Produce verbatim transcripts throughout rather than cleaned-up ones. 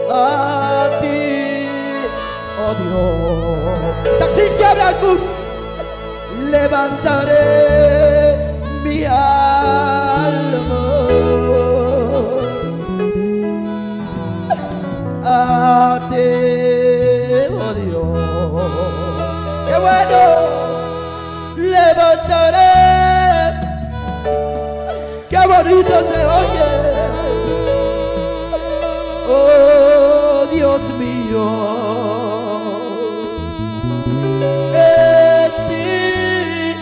a ti, oh Dios. Taxisha Blancos, levantaré mi alma a ti, oh Dios. ¡Qué bueno! Levantaré, qué bonito se oye, oh Dios mío, en ti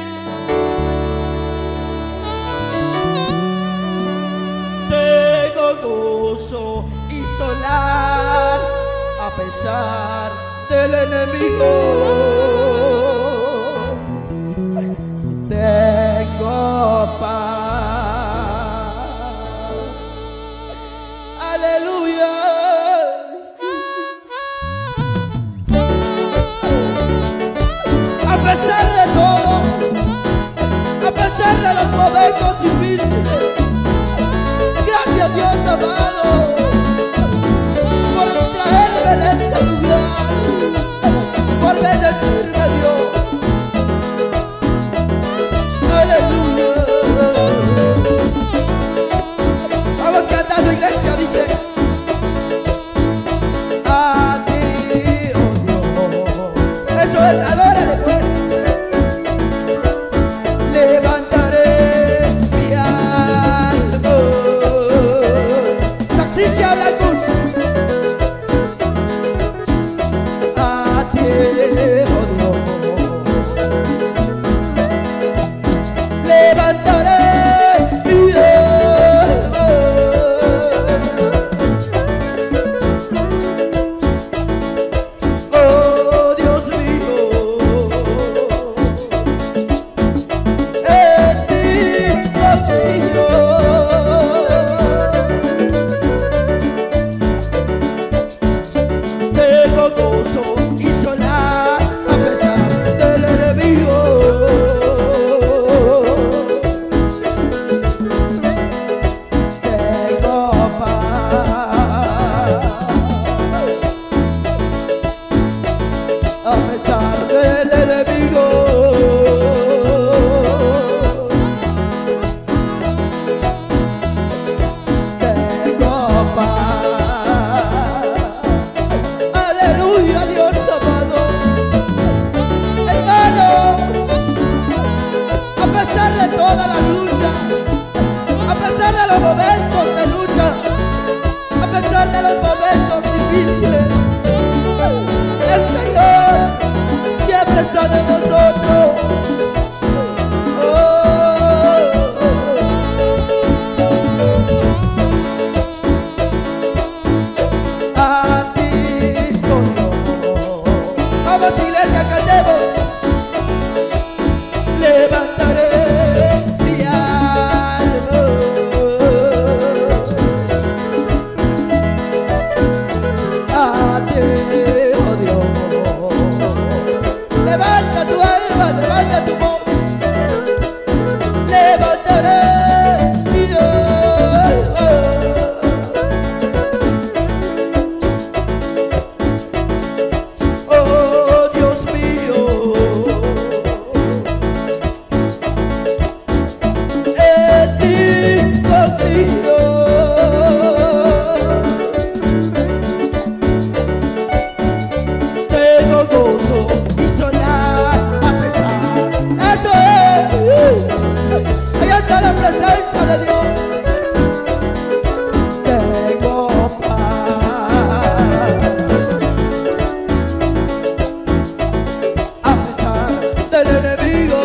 tengo gozo y solar a pesar del enemigo. Tengo paz, aleluya. A pesar de todo, a pesar de los momentos difíciles, gracias Dios amado por traerme en este lugar, por bendecirme Dios. Aleluya. Vamos cantando, iglesia, dice: a ti, oh Dios. Eso es, adórale pues. Levantaré mi alma. Taxisha Blancos, a ti, oh Dios. Levantaré mi alma oh Dios mío, en ti confío. Tengo gozo y solar a pesar del enemigo. A pesar del enemigo, tengo paz. Aleluya, Dios amado. Hermanos, a pesar de toda la lucha, a pesar de los momentos de lucha, a pesar de los momentos difíciles, el Señor siempre está de nosotros. Oh, a ti, oh Dios. Vamos, iglesia, cantemos. Levantaré mi alma a ti, oh Dios. Levanta tu alma, levanta tu voz. Levantaré mi alma. Oh Dios mío, en ti confío. Tengo gozo y solar a pesar. Eso es. Allá está la presencia de Dios. Tengo paz a pesar del enemigo.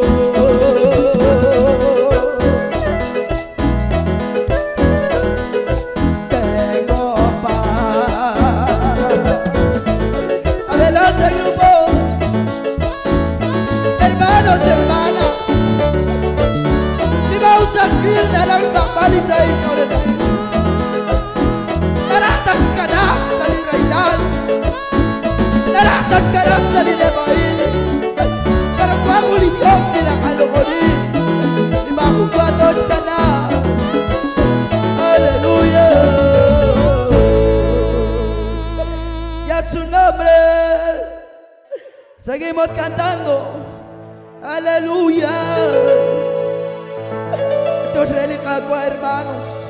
Tengo paz. Adelante, grupo. Hermanos y hermanas, y vamos a escribir de la misma paliza y chorete. Naratas canasta y reilal, naratas canasta y de baile, pero cuando el Dios y la mano morir, y bajo cuando es caná. Aleluya. Seguimos cantando. Aleluya. Esto es Relicagua, hermanos.